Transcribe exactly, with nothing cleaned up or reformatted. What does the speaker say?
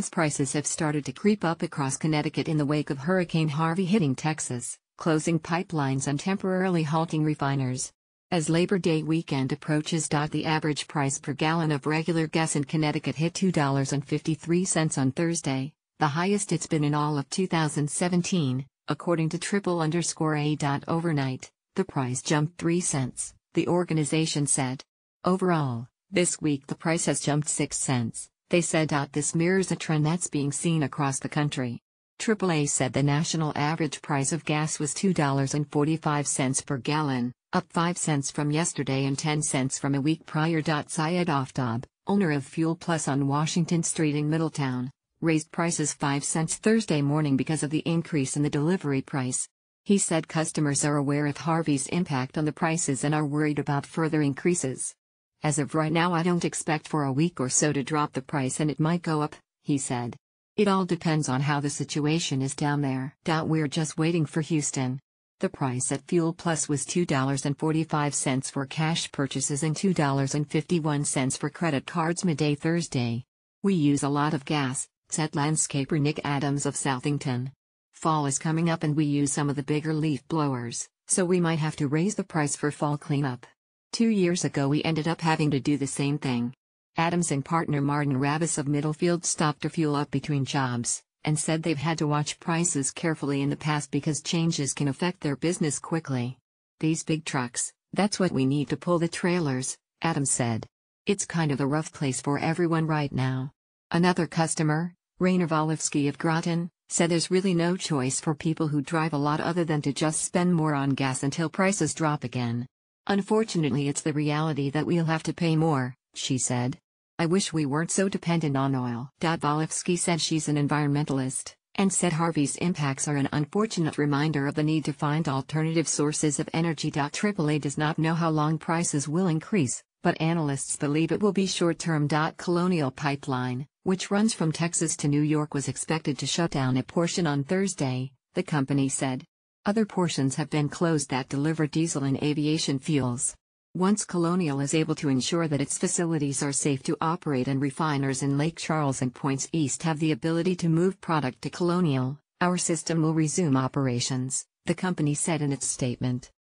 Gas prices have started to creep up across Connecticut in the wake of Hurricane Harvey hitting Texas, closing pipelines and temporarily halting refiners. As Labor Day weekend approaches, the average price per gallon of regular gas in Connecticut hit two dollars and fifty-three cents on Thursday, the highest it's been in all of two thousand seventeen, according to triple underscore A. Overnight, the price jumped three cents, the organization said. Overall, this week the price has jumped six cents, they said. This mirrors a trend that's being seen across the country. triple A said the national average price of gas was two dollars and forty-five cents per gallon, up five cents from yesterday and ten cents from a week prior. Syed Aftab, owner of Fuel Plus on Washington Street in Middletown, raised prices five cents Thursday morning because of the increase in the delivery price. He said customers are aware of Harvey's impact on the prices and are worried about further increases. As of right now, I don't expect for a week or so to drop the price, and it might go up, he said. It all depends on how the situation is down there. We're just waiting for Houston. The price at Fuel Plus was two dollars and forty-five cents for cash purchases and two dollars and fifty-one cents for credit cards midday Thursday. We use a lot of gas, said landscaper Nick Adams of Southington. Fall is coming up and we use some of the bigger leaf blowers, so we might have to raise the price for fall cleanup. Two years ago we ended up having to do the same thing. Adams and partner Martin Rabis of Middlefield stopped to fuel up between jobs, and said they've had to watch prices carefully in the past because changes can affect their business quickly. These big trucks, that's what we need to pull the trailers, Adams said. It's kind of a rough place for everyone right now. Another customer, Raina Volovski of Groton, said there's really no choice for people who drive a lot other than to just spend more on gas until prices drop again. Unfortunately, it's the reality that we'll have to pay more, she said. I wish we weren't so dependent on oil. Volovski said she's an environmentalist, and said Harvey's impacts are an unfortunate reminder of the need to find alternative sources of energy. triple A does not know how long prices will increase, but analysts believe it will be short-term. Colonial pipeline, which runs from Texas to New York, was expected to shut down a portion on Thursday, the company said. Other portions have been closed that deliver diesel and aviation fuels. Once Colonial is able to ensure that its facilities are safe to operate and refiners in Lake Charles and points east have the ability to move product to Colonial, our system will resume operations, the company said in its statement.